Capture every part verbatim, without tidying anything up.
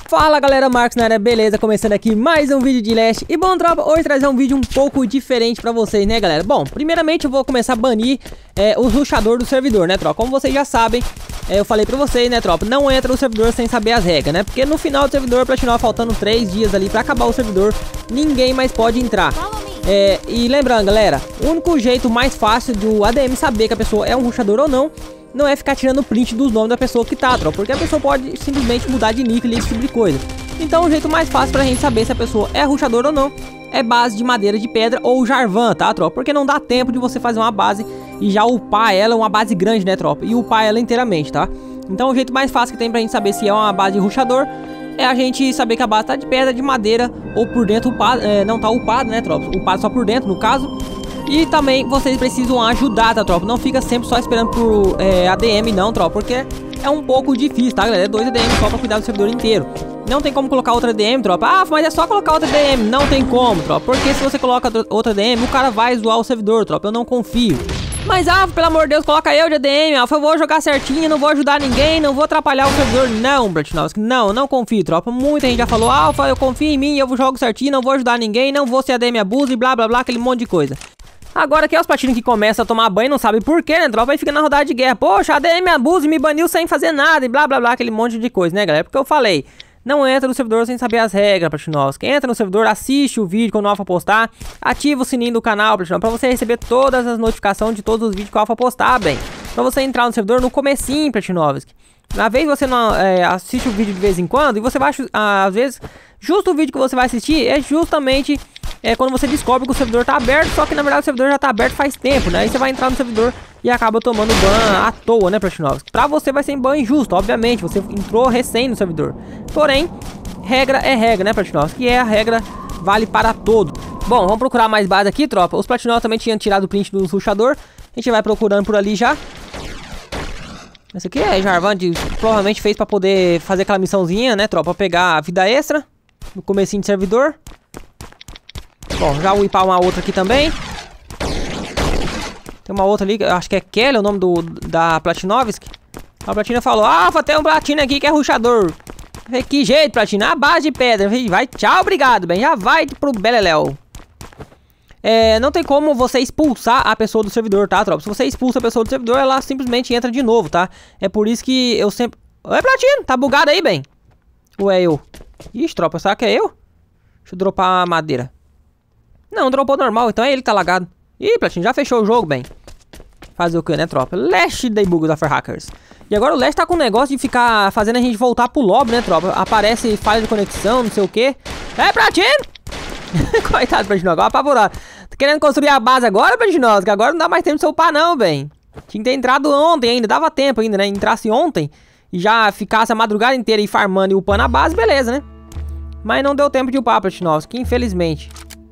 Fala galera, Marcos na área, beleza? Começando aqui mais um vídeo de Last. E bom, tropa, hoje trazer um vídeo um pouco diferente pra vocês, né galera? Bom, primeiramente eu vou começar a banir é, o rushador do servidor, né tropa? Como vocês já sabem, é, eu falei pra vocês, né tropa, não entra no servidor sem saber as regras, né? Porque no final do servidor, Platinum, faltando três dias ali pra acabar o servidor, ninguém mais pode entrar. É, e lembrando galera, o único jeito mais fácil do A D M saber que a pessoa é um rushador ou não, não é ficar tirando print dos nomes da pessoa que tá, tropa, porque a pessoa pode simplesmente mudar de nick e esse tipo de coisa. Então o jeito mais fácil pra gente saber se a pessoa é rushador ou não é base de madeira de pedra ou jarvan, tá, tropa? Porque não dá tempo de você fazer uma base e já upar ela, uma base grande, né, tropa? E upar ela inteiramente, tá? Então o jeito mais fácil que tem pra gente saber se é uma base de rushador é a gente saber que a base tá de pedra, de madeira ou por dentro upado, é, não tá upado, né, tropa? Upado só por dentro, no caso. E também vocês precisam ajudar, tá, tropa? Não fica sempre só esperando por é, A D M não, tropa, porque é um pouco difícil, tá, galera? É dois A D M só pra cuidar do servidor inteiro. Não tem como colocar outra A D M, tropa. Ah, mas é só colocar outra A D M. Não tem como, tropa, porque se você coloca outra A D M, o cara vai zoar o servidor, tropa. Eu não confio. Mas, ah, pelo amor de Deus, coloca eu de A D M, Alfa, eu vou jogar certinho, não vou ajudar ninguém, não vou atrapalhar o servidor. Não, Bratinovski, não, não confio, tropa. Muita gente já falou, Alfa, eu confio em mim, eu jogo certinho, não vou ajudar ninguém, não vou ser A D M abuso e blá, blá, blá, aquele monte de coisa. Agora que é os platinos que começam a tomar banho, não sabe por quê, né, tropa? Aí fica na rodada de guerra. Poxa, A D M abuso e me baniu sem fazer nada e blá, blá, blá, aquele monte de coisa, né, galera? Porque eu falei, não entra no servidor sem saber as regras, Platinovski. Entra no servidor, assiste o vídeo quando o Alfa postar, ativa o sininho do canal, Platinovski, pra você receber todas as notificações de todos os vídeos que o Alfa postar, bem. Pra você entrar no servidor no comecinho, Platinovski. Na vez você não é, assiste o vídeo de vez em quando, e você vai, às vezes, justo o vídeo que você vai assistir é justamente é, quando você descobre que o servidor tá aberto, só que na verdade o servidor já tá aberto faz tempo, né? Aí você vai entrar no servidor e acaba tomando ban à toa, né, Platinovski? Pra você vai ser ban injusto, obviamente, você entrou recém no servidor. Porém, regra é regra, né, Platinovski? E é a regra, vale para todo. Bom, vamos procurar mais base aqui, tropa. Os Platinovski também tinham tirado o print do rushador. A gente vai procurando por ali já. Esse aqui é Jarvan, de, provavelmente fez pra poder fazer aquela missãozinha, né, tropa? Pegar a vida extra no comecinho de servidor. Bom, já vou upar uma outra aqui também. Tem uma outra ali, acho que é Kelly, o nome do, da Platinovski. A Platina falou, ah, tem um Platina aqui que é rushador. Falei, que jeito, Platina, a base de pedra. Falei, vai, tchau, obrigado, bem, já vai pro Beleléu. É, não tem como você expulsar a pessoa do servidor, tá, tropa? Se você expulsa a pessoa do servidor, ela simplesmente entra de novo, tá? É por isso que eu sempre... Oi, Platino, tá bugado aí, bem? Ou é eu? Ixi, tropa, será que é eu? Deixa eu dropar a madeira. Não, dropou normal, então é ele que tá lagado. Ih, Platino, já fechou o jogo, bem. Fazer o que, né, tropa? Last debug da Hackers. E agora o Last tá com um negócio de ficar fazendo a gente voltar pro lobby, né, tropa? Aparece falha de conexão, não sei o que. É, Platino! Coitado, Platino, agora apavorado. Tá querendo construir a base agora, Platino? Que agora não dá mais tempo de você upar não, bem. Tinha que ter entrado ontem ainda, dava tempo ainda, né? Entrasse ontem e já ficasse a madrugada inteira aí farmando e upando a base, beleza, né? Mas não deu tempo de upar, Platinovski, infelizmente.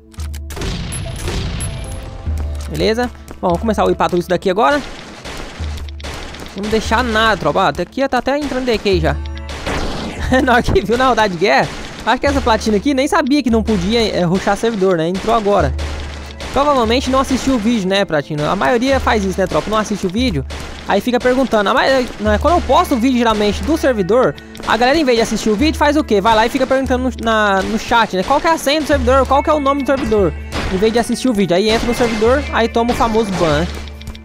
Beleza? Bom, vamos começar a upar tudo isso daqui agora. Não vamos deixar nada, tropa. Ah, até aqui tá até entrando D K já. Na hora que viu na rodada de guerra, acho que essa platina aqui nem sabia que não podia é, rushar servidor, né? Entrou agora. Provavelmente não assistiu o vídeo, né, Platina? A maioria faz isso, né, tropa? Não assiste o vídeo, aí fica perguntando. Mas, né, quando eu posto o vídeo, geralmente, do servidor, a galera, em vez de assistir o vídeo, faz o quê? Vai lá e fica perguntando no, na, no chat, né? Qual que é a senha do servidor? Qual que é o nome do servidor? Em vez de assistir o vídeo. Aí entra no servidor, aí toma o famoso ban, né?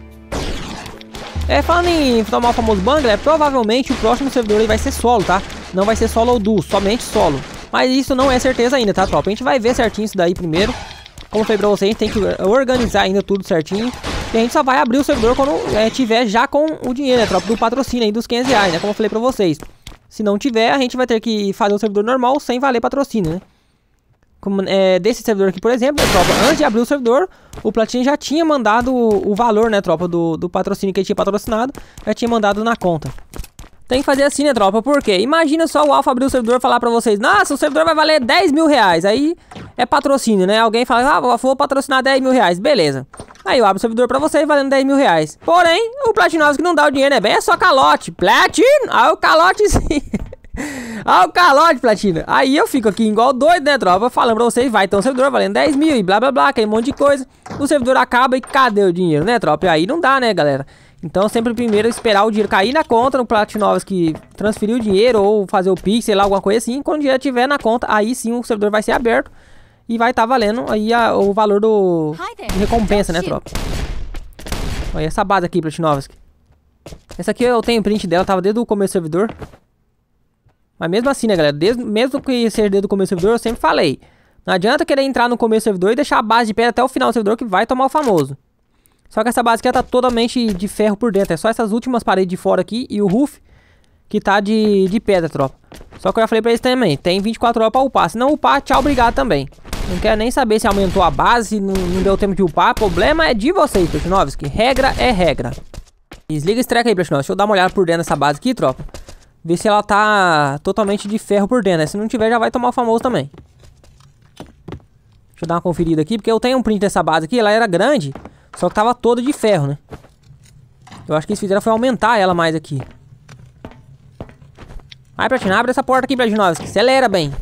É, falando em tomar o famoso ban, galera, provavelmente o próximo servidor aí vai ser solo, tá? Não vai ser solo ou duo, somente solo. Mas isso não é certeza ainda, tá, tropa? A gente vai ver certinho isso daí primeiro. Como eu falei pra vocês, a gente tem que organizar ainda tudo certinho. E a gente só vai abrir o servidor quando é, tiver já com o dinheiro, né, tropa? Do patrocínio aí, dos quinhentos reais, né? Como eu falei pra vocês. Se não tiver, a gente vai ter que fazer o servidor normal sem valer patrocínio, né? Como, é, desse servidor aqui, por exemplo, né, tropa? Antes de abrir o servidor, o Platinum já tinha mandado o, o valor, né, tropa? Do, do patrocínio que ele tinha patrocinado. Já tinha mandado na conta. Tem que fazer assim, né, tropa? Por quê? Imagina só o Alfa abrir o servidor e falar pra vocês, nossa, o servidor vai valer dez mil reais. Aí é patrocínio, né? Alguém fala, ah, vou patrocinar dez mil reais. Beleza. Aí eu abro o servidor pra vocês valendo dez mil reais. Porém, o Platinovski não dá o dinheiro, né? Bem, é só calote. Platino! Ah, o calote sim. Ah, o calote, Platina. Aí eu fico aqui igual doido, né, tropa? Falando pra vocês, vai ter um servidor valendo dez mil e blá, blá, blá, aquele monte de coisa. O servidor acaba e cadê o dinheiro, né, tropa? E aí não dá, né, galera? Então sempre primeiro esperar o dinheiro cair na conta, no Platinovski transferir o dinheiro ou fazer o Pix, sei lá, alguma coisa assim. Quando o dinheiro estiver na conta, aí sim o servidor vai ser aberto e vai estar tá valendo aí a, o valor do de recompensa, né, tropa? Olha essa base aqui, Platinovski. Essa aqui eu tenho print dela, tava desde o começo do servidor. Mas mesmo assim, né, galera, desde, mesmo que seja desde o começo do servidor, eu sempre falei. Não adianta querer entrar no começo do servidor e deixar a base de pedra até o final do servidor que vai tomar o famoso. Só que essa base aqui ela tá totalmente de ferro por dentro. É só essas últimas paredes de fora aqui e o roof que tá de, de pedra, tropa. Só que eu já falei pra eles também, tem vinte e quatro horas pra upar. Se não upar, tchau, obrigado também. Não quero nem saber se aumentou a base, não, não deu tempo de upar. Problema é de vocês, Platinovski. Regra é regra. Desliga esse treco aí, Platinovski. Deixa eu dar uma olhada por dentro dessa base aqui, tropa. Ver se ela tá totalmente de ferro por dentro, né? Se não tiver, já vai tomar o famoso também. Deixa eu dar uma conferida aqui, porque eu tenho um print dessa base aqui, ela era grande, só que tava toda de ferro, né? Eu acho que eles fizeram foi aumentar ela mais aqui. Vai, Platina, abre essa porta aqui, Platinovski. Acelera bem.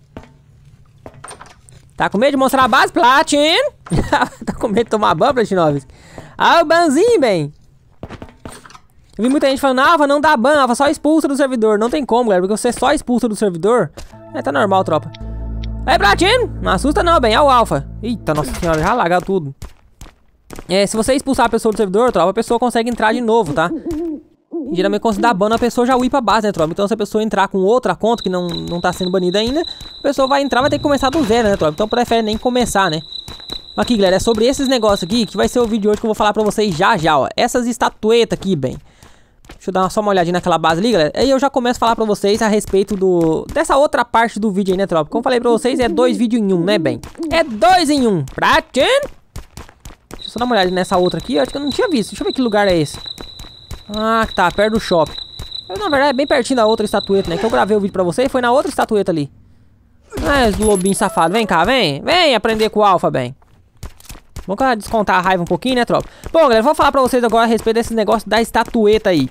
Tá com medo de mostrar a base, Platin? Tá com medo de tomar ban, Platinovski? Ah, o banzinho, bem. Eu vi muita gente falando, Alfa, não dá ban, Alfa, só expulsa do servidor. Não tem como, galera, porque você só expulsa do servidor. É, tá normal, tropa. É, Platin, não assusta não, bem, é o Alfa. Eita, nossa senhora, já largar tudo. É, se você expulsar a pessoa do servidor, tropa, a pessoa consegue entrar de novo, tá? E, geralmente quando você dá ban, a pessoa já uipa a base, né, tropa? Então se a pessoa entrar com outra conta que não, não tá sendo banida ainda, a pessoa vai entrar, vai ter que começar do zero, né, tropa? Então prefere nem começar, né? Aqui, galera, é sobre esses negócios aqui que vai ser o vídeo de hoje que eu vou falar pra vocês já já, ó. Essas estatuetas aqui, bem. Deixa eu dar só uma olhadinha naquela base ali, galera. Aí eu já começo a falar pra vocês a respeito do... dessa outra parte do vídeo aí, né, tropa? Como eu falei pra vocês, é dois vídeos em um, né, bem? É dois em um. Pratin! Deixa eu só dar uma olhadinha nessa outra aqui. Eu acho que eu não tinha visto. Deixa eu ver que lugar é esse. Ah, tá. Perto do shopping. Eu, na verdade, é bem pertinho da outra estatueta, né? Que eu gravei o vídeo pra vocês. Foi na outra estatueta ali. Ah, esse lobinho safado. Vem cá, vem. Vem aprender com o Alfa, bem. Vamos descontar a raiva um pouquinho, né, tropa? Bom, galera, vou falar pra vocês agora a respeito desse negócio da estatueta aí.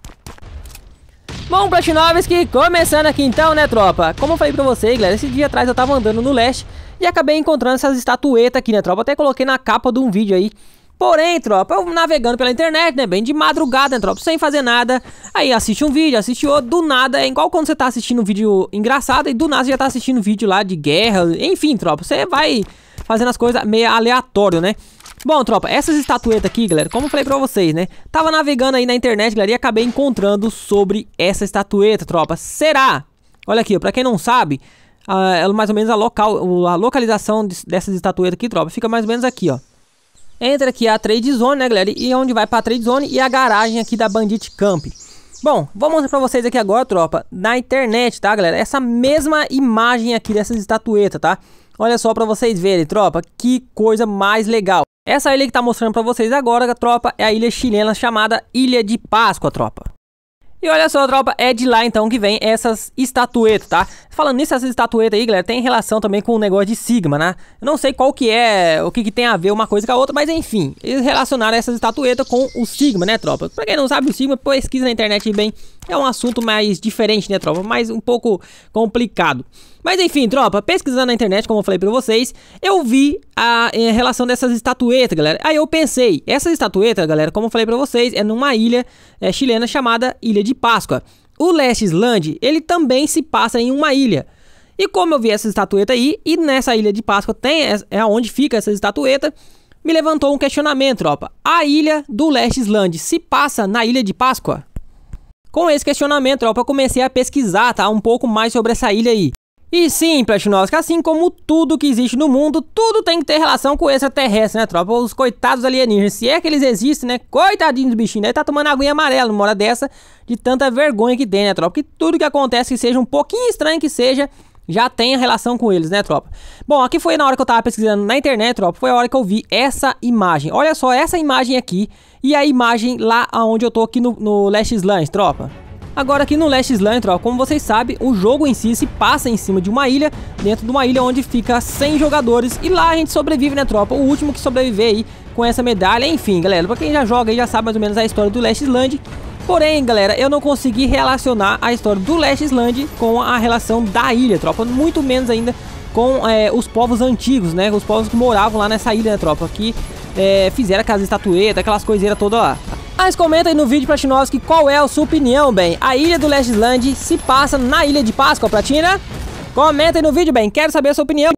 Bom, Platinovski, começando aqui então, né, tropa? Como eu falei pra vocês, galera, esse dia atrás eu tava andando no leste e acabei encontrando essas estatuetas aqui, né, tropa? Até coloquei na capa de um vídeo aí. Porém, tropa, eu navegando pela internet, né, bem de madrugada, né, tropa, sem fazer nada. Aí assiste um vídeo, assiste outro, do nada, é igual quando você tá assistindo um vídeo engraçado e do nada você já tá assistindo um vídeo lá de guerra. Enfim, tropa, você vai fazendo as coisas meio aleatório, né? Bom, tropa, essas estatuetas aqui, galera, como eu falei pra vocês, né? Tava navegando aí na internet, galera, e acabei encontrando sobre essa estatueta, tropa. Será? Olha aqui, ó, pra quem não sabe, uh, mais ou menos a, local, a localização de, dessas estatuetas aqui, tropa, fica mais ou menos aqui, ó. Entra aqui a Trade Zone, né, galera, e onde vai pra Trade Zone e a garagem aqui da Bandit Camp. Bom, vou mostrar pra vocês aqui agora, tropa, na internet, tá, galera? Essa mesma imagem aqui dessas estatuetas, tá? Olha só pra vocês verem, tropa, que coisa mais legal. Essa ilha que tá mostrando pra vocês agora, tropa, é a ilha chilena chamada Ilha de Páscoa, tropa. E olha só, tropa, é de lá então que vem essas estatuetas, tá? Falando nisso, essas estatuetas aí, galera, tem relação também com o negócio de Sigma, né? Eu não sei qual que é, o que que tem a ver uma coisa com a outra, mas enfim, eles relacionaram essas estatuetas com o Sigma, né, tropa? Pra quem não sabe, o Sigma, pesquisa na internet bem, é um assunto mais diferente, né, tropa? Mais um pouco complicado. Mas enfim, tropa, pesquisando na internet, como eu falei pra vocês, eu vi a, a relação dessas estatuetas, galera. Aí eu pensei, essas estatuetas, galera, como eu falei pra vocês, é numa ilha é, chilena chamada Ilha de Páscoa. O Last Island, ele também se passa em uma ilha. E como eu vi essa estatueta aí, e nessa Ilha de Páscoa tem, é onde fica essa estatueta, me levantou um questionamento, tropa. A ilha do Last Island se passa na Ilha de Páscoa? Com esse questionamento, tropa, eu comecei a pesquisar, tá, um pouco mais sobre essa ilha aí. E sim, Platinovski, assim como tudo que existe no mundo, tudo tem que ter relação com o extraterrestre, né, tropa? Os coitados alienígenas, se é que eles existem, né? Coitadinho do bichinho, aí tá tomando aguinha amarela numa hora dessa, de tanta vergonha que tem, né, tropa? Porque tudo que acontece, que seja um pouquinho estranho que seja, já tem a relação com eles, né, tropa? Bom, aqui foi na hora que eu tava pesquisando na internet, tropa, foi a hora que eu vi essa imagem. Olha só, essa imagem aqui e a imagem lá onde eu tô aqui no, no Last Island, tropa. Agora aqui no Last Island, tropa, como vocês sabem, o jogo em si se passa em cima de uma ilha, dentro de uma ilha onde fica cem jogadores, e lá a gente sobrevive, né, tropa? O último que sobreviver aí com essa medalha, enfim, galera, pra quem já joga aí já sabe mais ou menos a história do Last Island. Porém, galera, eu não consegui relacionar a história do Last Island com a relação da ilha, tropa, muito menos ainda com é, os povos antigos, né, os povos que moravam lá nessa ilha, né, tropa, que é, fizeram aquelas estatuetas, aquelas coiseiras todas lá. Mas comenta aí no vídeo, Platinovski, qual é a sua opinião, bem. A ilha do Last Island se passa na Ilha de Páscoa, Platina? Comenta aí no vídeo, bem. Quero saber a sua opinião.